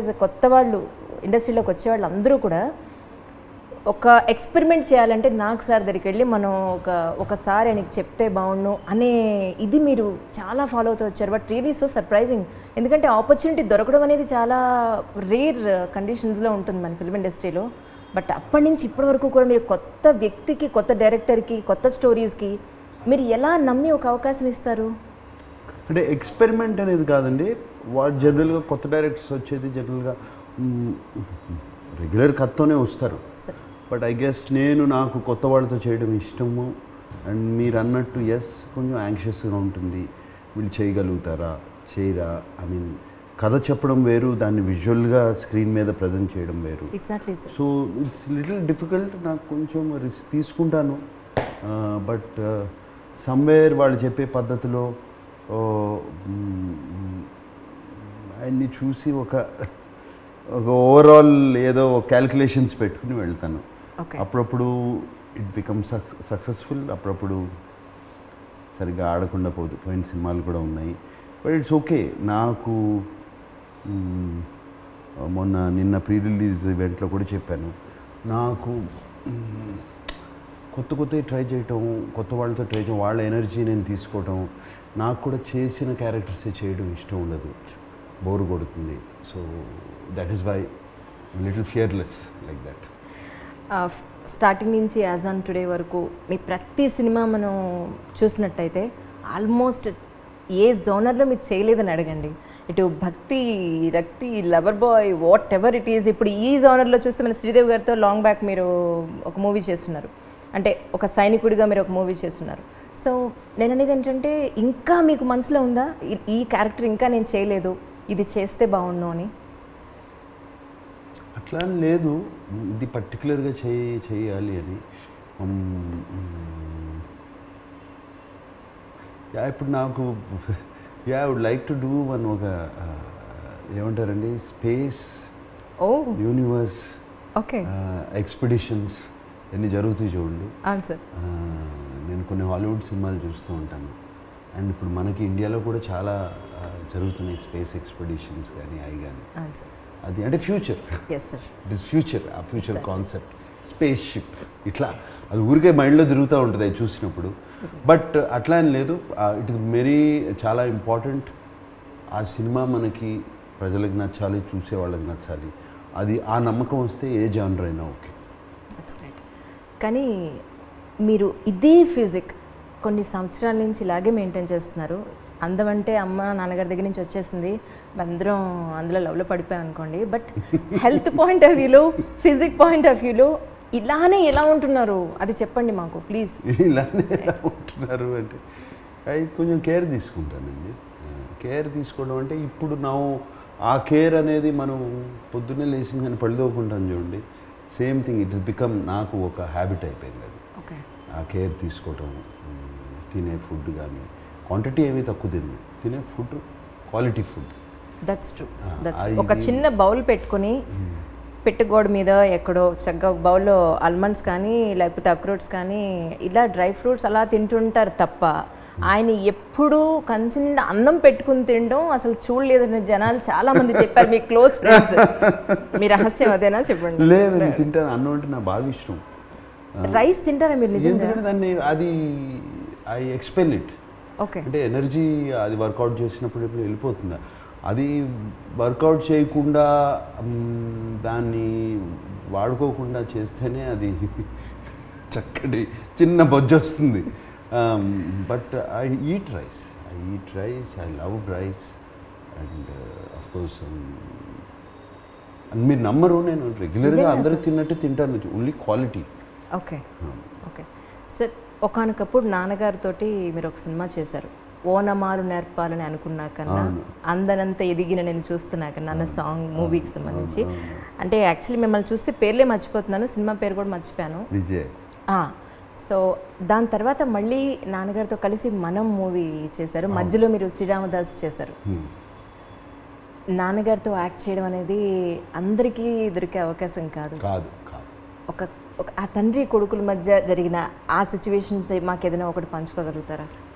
కొత్త వాళ్ళు ఇండస్ట్రీలోకి వచ్చేవాళ్ళు అందరూ కూడా ఒక ఎక్స్పెరిమెంట్ చేయాలంటే నాకు సార్ దగ్గరికి వెళ్ళి మనం ఒకసారి ఆయనకి చెప్తే బాగుండు అనే ఇది మీరు చాలా ఫాలో అవుతూ వచ్చారు. But really so surprising. ఎందుకంటే ఆపర్చునిటీ దొరకడం అనేది చాలా రేర్ కండిషన్స్లో ఉంటుంది మన ఫిల్మ్ ఇండస్ట్రీలో. బట్ అప్పటి నుంచి ఇప్పటి వరకు కూడా మీరు కొత్త వ్యక్తికి, కొత్త డైరెక్టర్కి, కొత్త స్టోరీస్కి మీరు ఎలా నమ్మి ఒక అవకాశం ఇస్తారు? అంటే ఎక్స్పెరిమెంట్ అనేది కాదండి. వాళ్ళు జనరల్గా కొత్త డైరెక్టర్స్ వచ్చేది జనరల్గా రెగ్యులర్ కథతోనే వస్తారు. బట్ ఐ గెస్ నాకు కొత్త వాళ్ళతో చేయడం ఇష్టము. అండ్ మీరు అన్నట్టు కొంచెం యాంగ్షియస్గా ఉంటుంది, వీళ్ళు చేయగలుగుతారా చేయరా. ఐ మీన్ కథ చెప్పడం వేరు, దాన్ని విజువల్గా స్క్రీన్ మీద ప్రజెంట్ చేయడం వేరు. So it's little difficult. నాకు కొంచెం రిస్క్ తీసుకుంటాను. బట్ సమ్వేర్ వాళ్ళు చెప్పే పద్ధతిలో ఆయన్ని చూసి ఒక ఓవరాల్ ఏదో క్యాల్కులేషన్స్ పెట్టుకుని వెళ్తాను. అప్పుడప్పుడు ఇట్ బికమ్ సక్సెస్ఫుల్, అప్పుడప్పుడు సరిగ్గా ఆడకుండా పోయిన సినిమాలు కూడా ఉన్నాయి. But it's okay. నాకు నిన్న ప్రీ రిలీజ్ ఈవెంట్లో కూడా చెప్పాను, నాకు కొత్తవి ట్రై చేయటం, కొత్త వాళ్ళతో ట్రై చేయడం, వాళ్ళ ఎనర్జీ నేను తీసుకోవటం, నాకు కూడా చేసిన క్యారెక్టర్సే చేయడం ఇష్టం ఉండదు, బోర్ కొడుతుంది. So that is why little fearless like that. Starting నుంచి యాజ్ ఆన్ టుడే వరకు మీ ప్రతి సినిమా మనం చూసినట్టయితే ఆల్మోస్ట్ ఏ జోనర్లో మీరు చేయలేదని అడగండి. ఇటు భక్తి, రక్తి, lover boy, whatever it is. ఇప్పుడు ఈ జోనర్లో చూస్తే మన శ్రీదేవి గారితో లాంగ్ బ్యాక్ మీరు ఒక మూవీ చేస్తున్నారు, అంటే ఒక సైనికుడిగా మీరు ఒక మూవీ చేస్తున్నారు. సో నేను అనేది ఏంటంటే ఇంకా మీకు మనసులో ఉందా ఈ క్యారెక్టర్ ఇంకా నేను చేయలేదు, ఇది చేస్తే బాగుండు అని? అట్లా లేదు, ఇది పర్టికులర్గా చేయాలి అని. ఇప్పుడు నాకు I would like to do ఒక ఏమంటారండి, స్పేస్, యూనివర్స్, ఎక్స్పెడిషన్స్ ఎన్ని జరుగుతాయి చూడండి. నేను కొన్ని హాలీవుడ్ సినిమాలు చూస్తూ ఉంటాను. అండ్ ఇప్పుడు మనకి ఇండియాలో కూడా చాలా జరుగుతున్నాయి స్పేస్ ఎక్స్పెడిషన్స్ కానీ అవి కానీ. అది అంటే ఫ్యూచర్, ఇట్ ఈస్ ఫ్యూచర్. ఆ ఫ్యూచర్ కాన్సెప్ట్ స్పేస్ షిప్ ఇట్లా అది ఊరికే మైండ్లో తిరుగుతూ ఉంటుంది అది చూసినప్పుడు. బట్ అట్లా అని లేదు, ఇట్ ఇస్ వెరీ చాలా ఇంపార్టెంట్. ఆ సినిమా మనకి ప్రజలకు నచ్చాలి, చూసే వాళ్ళకి నచ్చాలి. అది ఆ నమ్మకం వస్తే ఏ జానర్ అయినా ఓకే. కానీ మీరు ఇదే ఫిజిక్ కొన్ని సంవత్సరాల నుంచి ఇలాగే మెయింటైన్ చేస్తున్నారు. అందం అంటే అమ్మ నాన్నగారి దగ్గర నుంచి వచ్చేసింది, అందరం అందులో లవ్లో పడిపోయాం అనుకోండి. బట్ హెల్త్ పాయింట్ ఆఫ్ వ్యూలో, ఫిజిక్ పాయింట్ ఆఫ్ వ్యూలో ఇలానే ఎలా ఉంటున్నారు అది చెప్పండి మాకు ప్లీజ్. ఇలానే ఎలా ఉంటున్నారు అంటే అది కొంచెం కేర్ తీసుకుంటానండి. కేర్ తీసుకోవడం అంటే ఇప్పుడు ఆ కేర్ అనేది మనం పొద్దున్నే లేచిన కానీ పళ్ళుకోకుంటాను చూడండి, same thing. It is become నాకు ఒక హ్యాబిట్ అయిపోయింది అది. ఆ కేర్ తీసుకోవటం, తినే ఫుడ్ కానీ క్వాంటిటీ ఏమీ తక్కువ తినే food, quality food. That's true. ఒక చిన్న బౌల్ పెట్టుకొని పెట్టుగోడ మీద ఎక్కడో చక్కగా ఒక బౌల్లో ఆల్మండ్స్ కానీ లేకపోతే అక్రోట్స్ కానీ ఇలా డ్రై ఫ్రూట్స్ అలా తింటుంటారు తప్ప ఆయన ఎప్పుడూ కంచి నిండా అన్నం పెట్టుకుని తినడం అసలు చూడలేదని జనాలు చాలా మంది చెప్పారు. మీ క్లోజ్ ఫ్రెండ్స్. మీ రహస్యం అదేనా చెప్పండి? లేదు, నేను తింటాను. అన్నం అంటే నాకు బాగా ఇష్టం. రైస్ తింటారా మీరు నిజంగా? దాన్ని అది ఐ ఎక్స్పెల్ ఇట్. ఓకే. అంటే ఎనర్జీ అది వర్కౌట్ చేసినప్పుడు ఇప్పుడు వెళ్ళిపోతుంది. అది వర్కౌట్ చేయకుండా దాన్ని వాడుకోకుండా చేస్తేనే అది చక్కటి చిన్న బొజ్జు వస్తుంది. But I eat rice, I love rice. And of course మీరు నమ్మరు, నేను రెగ్యులర్గా అందరూ తిన్నట్టు తింటాను, only quality. Okay okay sir. ఒకానొకప్పుడు నాన్నగారితోటి మీరు ఒక సినిమా చేశారు, ఓనమాలు నేర్పాలని అనుకున్నా కన్నా అందనంత ఎదిగిన నేను చూస్తున్నా కన్నా అన్న సాంగ్, మూవీకి సంబంధించి. అంటే యాక్చువల్లీ మిమ్మల్ని చూస్తే పేర్లే మర్చిపోతున్నాను, సినిమా పేరు కూడా మర్చిపోయాను. విజయ్. సో దాని తర్వాత మళ్ళీ నాన్నగారితో కలిసి మనం మూవీ చేశారు, మధ్యలో మీరు శ్రీరామదాస్ చేశారు. నాన్నగారితో యాక్ట్ చేయడం అనేది అందరికీ దొరికే అవకాశం కాదు. ఒక ఆ తండ్రి కొడుకుల మధ్య జరిగిన ఆ సిచ్యువేషన్స్ మాకు ఏదైనా ఒకటి పంచుకోగలుగుతారా?